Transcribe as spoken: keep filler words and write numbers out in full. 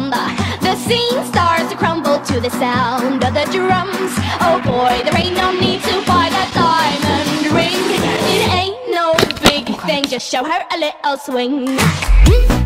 bum. The scene starts to crumble to the sound of the drums. Oh boy, there ain't no need to buy that diamond ring. It ain't no big thing, just show her a little swing.